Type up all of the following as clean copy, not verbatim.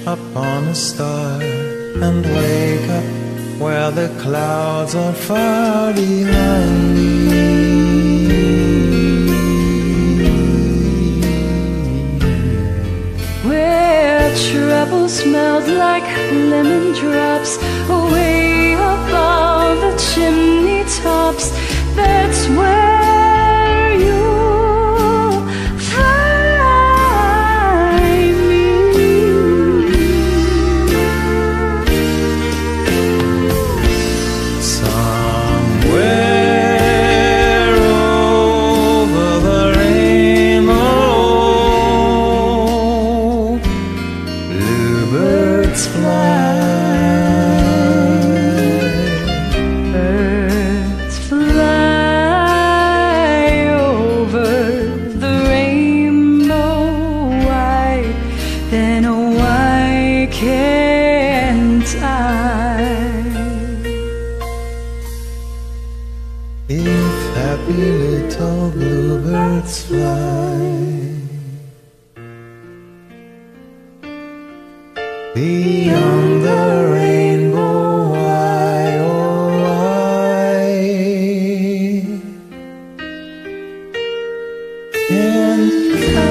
upon a star and wake up where the clouds are far behind me. Where trouble smelled like lemon drops, way above the chimney tops, that's where you'll find me. Somewhere over the rainbow, bluebirds fly. Birds fly over the rainbow. Why then, why can't I? If happy little bluebirds fly beyond the rainbow, why, oh why can't I?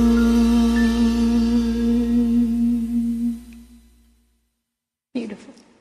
Beautiful.